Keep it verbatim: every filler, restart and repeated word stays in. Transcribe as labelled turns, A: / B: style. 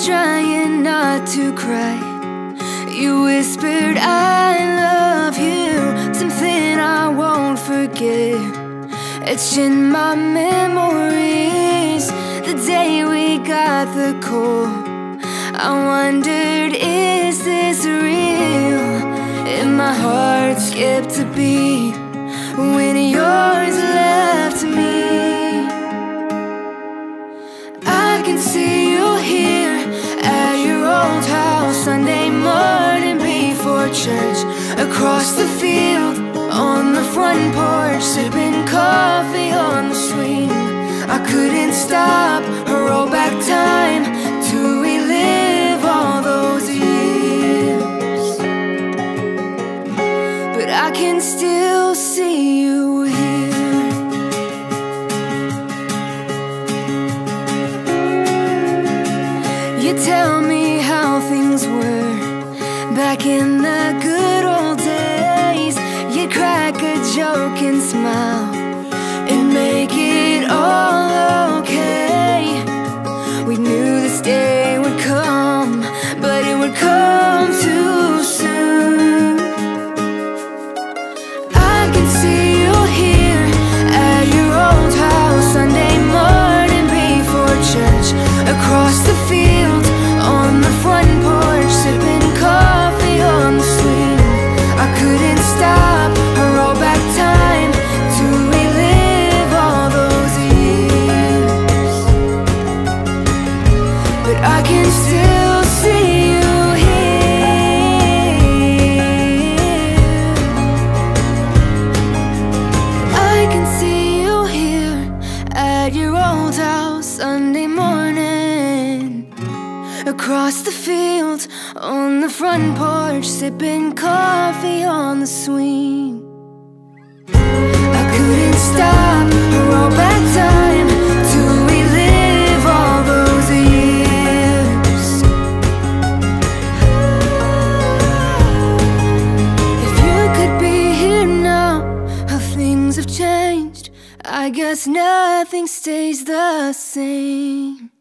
A: trying not to cry. You whispered I love you, something I won't forget. Etched in my memories, the day we got the call. I wondered, is this real? And my heart skipped a beat when yours left me. I can see you here at your old house Sunday morning before church, across the field on the front porch, sipping coffee on the swing. I couldn't stop or roll back time to relive all those years, but I can still see you here. You tell me how things were back in the good old days. You'd crack a joke and smile and make it all okay. We knew this day would come, but it would come too soon. I can see you here at your old house Sunday morning before church, across the field on the front porch, sipping coffee on the swing. I couldn't stop or roll back time to relive all those years, but I can still see you here. I can see you here at your old house Sunday morning, across the field on the front porch, sipping coffee on the swing. I couldn't stop or roll back time to relive all those years. If you could be here now, how things have changed. I guess nothing stays the same.